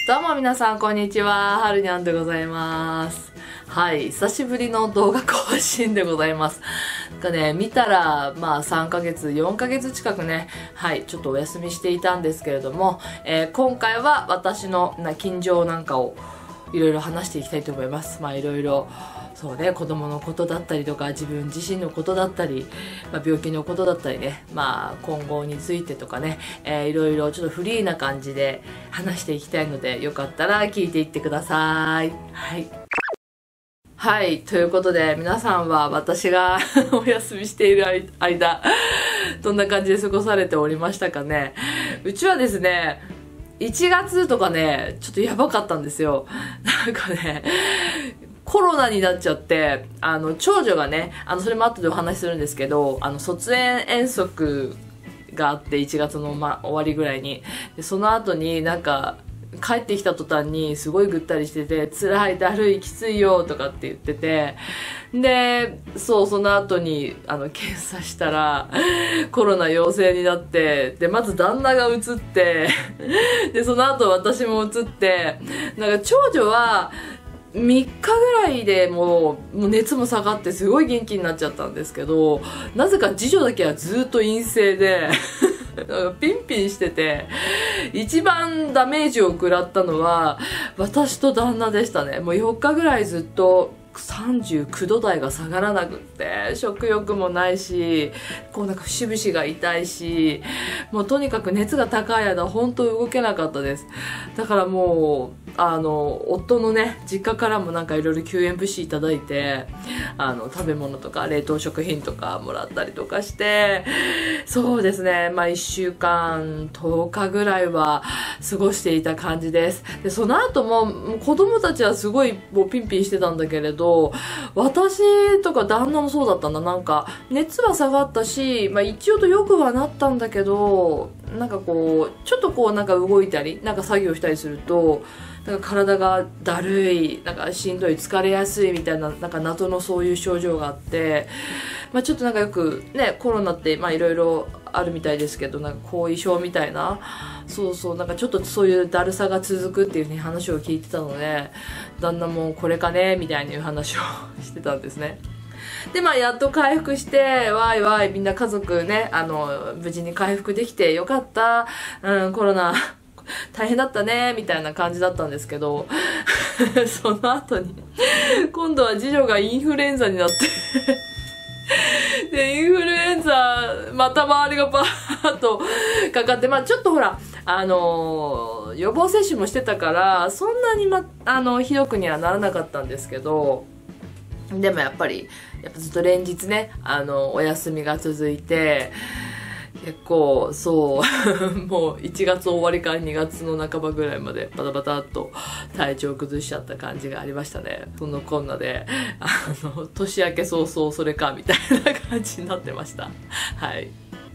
どうも皆さんこんにちは、はるにゃんでございます。はい、久しぶりの動画更新でございます。見たら3ヶ月、4ヶ月近くね、はい、ちょっとお休みしていたんですけれども、今回は私の近況なんかをいろいろ話していきたいと思います。いろいろそうね、子供のことだったりとか自分自身のことだったり、病気のことだったりね、今後についてとかね、いろいろちょっとフリーな感じで話していきたいので、よかったら聞いていってください。はい、ということで皆さんは私がお休みしている間どんな感じで過ごされておりましたかね。うちはですね、1月とかね、ちょっとやばかったんですよ。コロナになっちゃって、長女がね、それも後でお話しするんですけど、卒園遠足があって、1月の、終わりぐらいに。で、その後に帰ってきた途端にすごいぐったりしてて、辛い、だるい、きついよ、とかって言ってて、で、その後に、検査したら、コロナ陽性になって、で、まず旦那が移って、で、その後私も移って、長女は、3日ぐらいでもう熱も下がってすごい元気になっちゃったんですけど、なぜか次女だけはずっと陰性でピンピンしてて、一番ダメージを食らったのは私と旦那でしたね。もう4日ぐらいずっと39度台が下がらなくって、食欲もないし、節々が痛いし、もうとにかく熱が高い間本当動けなかったです。だからもう夫のね、実家からもいろいろ救援物資いただいて、食べ物とか冷凍食品とかもらったりとかして、そうですね、1週間10日ぐらいは過ごしていた感じです。で、その後も子供たちはすごいもうピンピンしてたんだけれど、私とか旦那もそうだったんだ。熱は下がったし、一応とよくはなったんだけど、ちょっと動いたり、作業したりすると、体がだるい、しんどい、疲れやすいみたいな、謎のそういう症状があって、ちょっとよくね、コロナっていろいろあるみたいですけど、後遺症みたいな、ちょっとそういうだるさが続くっていうね、話を聞いてたので、旦那もこれかねみたいないう話をしてたんですね。で、やっと回復して、わいわい、みんな家族ね、無事に回復できてよかった、コロナ大変だったねみたいな感じだったんですけどその後に今度は次女がインフルエンザになってで、インフルエンザまた周りがバーッとかかって、ちょっとほら予防接種もしてたからそんなにひどくにはならなかったんですけど、でもやっぱずっと連日ね、お休みが続いて、結構もう1月終わりから2月の半ばぐらいまでバタバタっと体調崩しちゃった感じがありましたね。そのこんなで年明け早々それかみたいな感じになってました。はい。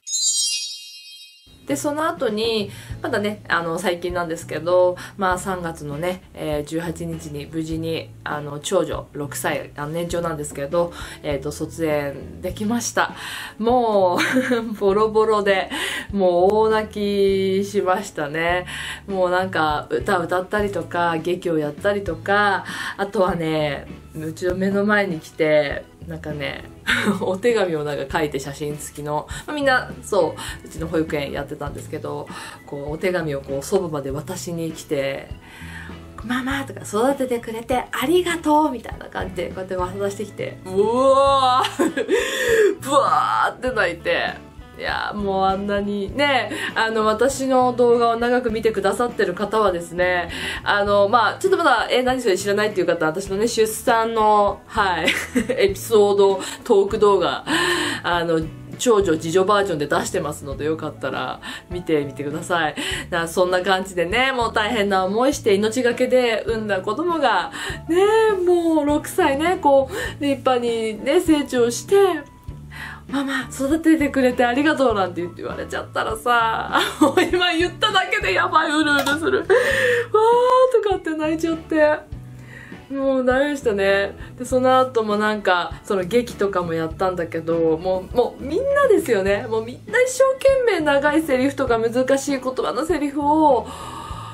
で、その後に、まだね、最近なんですけど、3月のね、18日に無事に、長女、6歳、年長なんですけど、卒園できました。もう、ボロボロで、もう大泣きしましたね。もう歌歌ったりとか、劇をやったりとか、あとはね、うちの目の前に来て、お手紙を書いて写真付きの、みんなうちの保育園やってたんですけど、お手紙をそばまで渡しに来て、ママとか育ててくれてありがとうみたいな感じでこうやって渡してきて、うわーブワーって泣いて、いやもうあんなにね、私の動画を長く見てくださってる方はですね、ちょっとまだ何それ知らないっていう方は、私のね出産のエピソードトーク動画長女次女バージョンで出してますので、よかったら見てみてください。そんな感じでね、もう大変な思いして命がけで産んだ子供がね、もう6歳ね、立派にね成長して、ママ育ててくれてありがとうなんて言われちゃったらさ、もう今言っただけでやばい、うるうるするわーとかって泣いちゃって、もうダメでしたね。で、その後もその劇とかもやったんだけど、もうみんなですよね。もうみんな一生懸命長いセリフとか難しい言葉のセリフを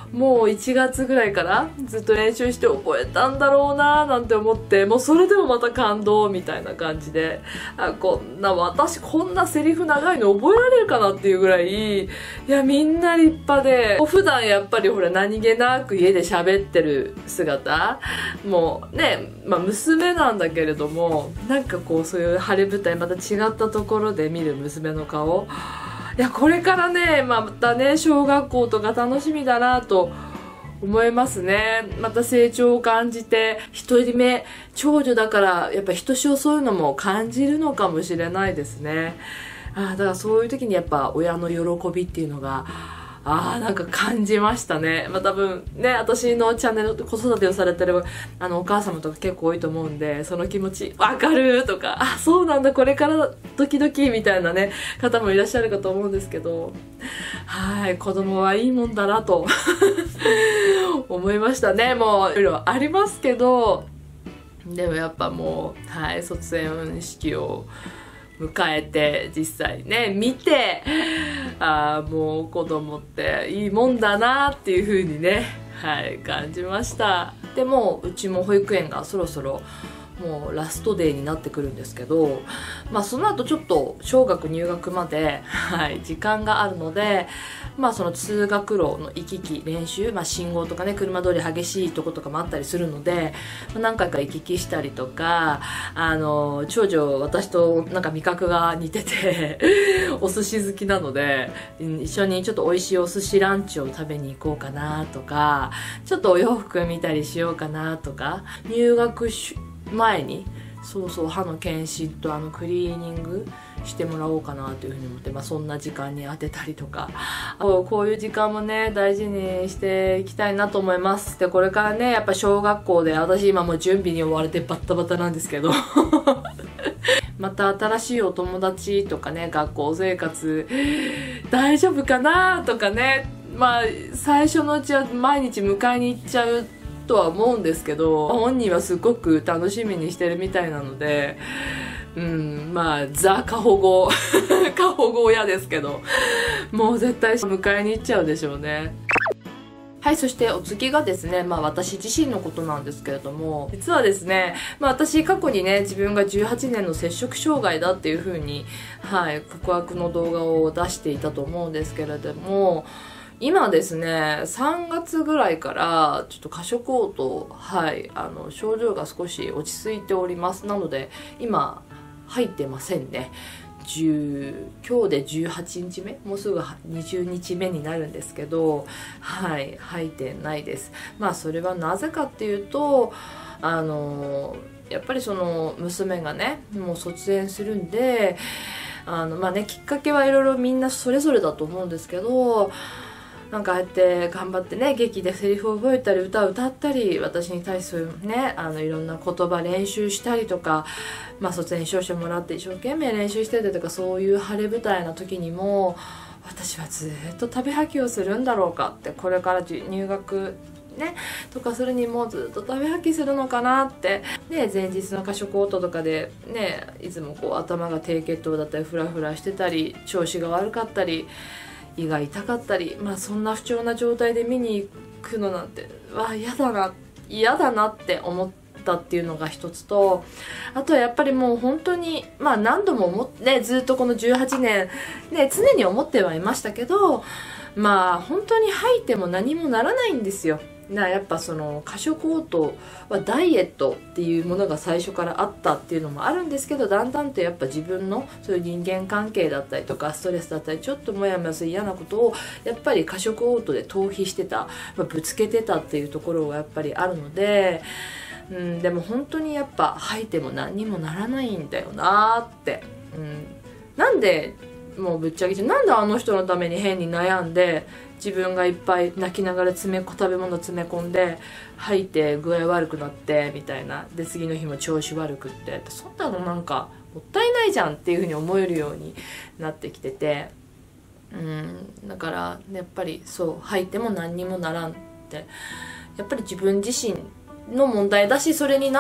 もう1月ぐらいからずっと練習して覚えたんだろうななんて思って、もうそれでもまた感動みたいな感じで、私こんなセリフ長いの覚えられるかなっていうぐらい、いやみんな立派で、普段やっぱりほら何気なく家で喋ってる姿もうね、娘なんだけれども、なんかこうそういう晴れ舞台また違ったところで見る娘の顔、いやこれからね、またね小学校とか楽しみだなと思いますね。また成長を感じて、一人目長女だからやっぱひとしおそういうのも感じるのかもしれないですね。だからそういう時にやっぱ親の喜びっていうのがなんか感じましたね。多分ね、私のチャンネル子育てをされてるお母様とか結構多いと思うんで、その気持ちわかるとか、そうなんだこれからドキドキみたいなね方もいらっしゃるかと思うんですけど、子供はいいもんだなと思いましたね。もういろいろありますけど、でもやっぱもう卒園式を迎えて実際ね見て、もう子供っていいもんだなっていう風にね感じました。でもうちも保育園がそろそろもうラストデーになってくるんですけど、その後ちょっと小学入学まで、時間があるので、その通学路の行き来練習、信号とかね車通り激しいとことかもあったりするので、何回か行き来したりとか、長女私となんか味覚が似ててお寿司好きなので、一緒にちょっと美味しいお寿司ランチを食べに行こうかなとか、ちょっとお洋服見たりしようかなとか、入学前に歯の検診とクリーニングしてもらおうかなというふうに思って、そんな時間に当てたりとか、こういう時間もね大事にしていきたいなと思います。でこれからねやっぱ小学校で、私今もう準備に追われてバッタバタなんですけどまた新しいお友達とかね、学校生活大丈夫かなとかね、最初のうちは毎日迎えに行っちゃうとは思うんですけど、本人はすごく楽しみにしてるみたいなので、ザ過保護過保護親ですけど、もう絶対迎えに行っちゃうでしょうね。そしてお次がですね、私自身のことなんですけれども、実はですね、私過去にね自分が18年の摂食障害だっていう風に告白の動画を出していたと思うんですけれども、今ですね3月ぐらいからちょっと過食嘔吐、症状が少し落ち着いております。なので今入ってませんね。今日で18日目、もうすぐ20日目になるんですけど、入ってないです。それはなぜかっていうと、やっぱりその娘がねもう卒園するんで、きっかけはいろいろみんなそれぞれだと思うんですけど、なんかああやって頑張ってね劇でセリフを覚えたり歌を歌ったり、私に対するねいろんな言葉練習したりとか、卒園証書もらって一生懸命練習してたりとか、そういう晴れ舞台の時にも私はずっと食べ吐きをするんだろうかって、これから入学ねとかするにもずっと食べ吐きするのかなってね、前日の過食嘔吐とかでねいつもこう頭が低血糖だったりフラフラしてたり調子が悪かったり胃が痛かったり、そんな不調な状態で見に行くのなんて嫌だなって思ったっていうのが一つと、あとはやっぱりもう本当に何度もずっとこの18年ね常に思ってはいましたけど、本当に吐いても何もならないんですよ。やっぱその過食嘔吐はダイエットっていうものが最初からあったっていうのもあるんですけど、だんだんとやっぱ自分のそういう人間関係だったりとかストレスだったりちょっとモヤモヤする嫌なことをやっぱり過食嘔吐で逃避してた、ぶつけてたっていうところがやっぱりあるので、でも本当にやっぱ吐いても何にもならないんだよなって、なんでもうぶっちゃけなんであの人のために変に悩んで自分がいっぱい泣きながら食べ物詰め込んで吐いて具合悪くなってみたいな、で次の日も調子悪くって、そんなのなんかもったいないじゃんっていう風に思えるようになってきてて、だからやっぱり吐いても何にもならんって、やっぱり自分自身の問題だし、それに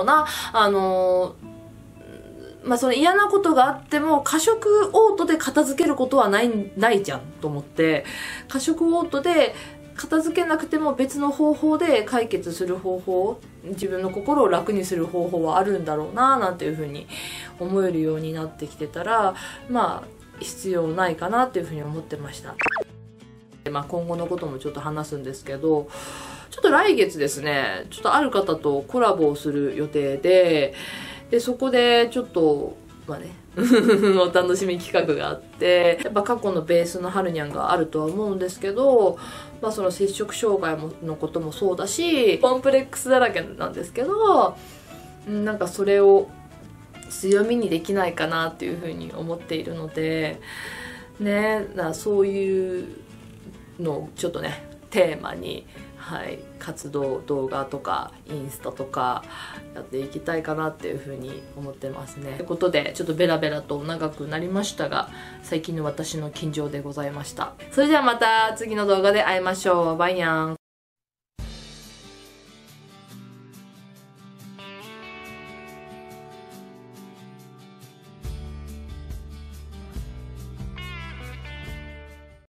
その嫌なことがあっても過食嘔吐で片付けることはないじゃんと思って、過食嘔吐で片付けなくても別の方法で解決する方法、自分の心を楽にする方法はあるんだろうななんていうふうに思えるようになってきてたら、まあ必要ないかなっていうふうに思ってました。まあ、今後のこともちょっと話すんですけど、ちょっと来月ですね、ちょっとある方とコラボをする予定で、そこでちょっとまあねお楽しみ企画があって、やっぱ過去のベースのハルニャンがあるとは思うんですけど、まあその摂食障害のこともそうだし、コンプレックスだらけなんですけど、なんかそれを強みにできないかなっていうふうに思っているのでね、そういうのをちょっとねテーマに、はい、活動動画とかインスタとかやっていきたいかなっていうふうに思ってますね。ということでちょっとベラベラと長くなりましたが、最近の私の近況でございました。それではまた次の動画で会いましょう。バイヤン。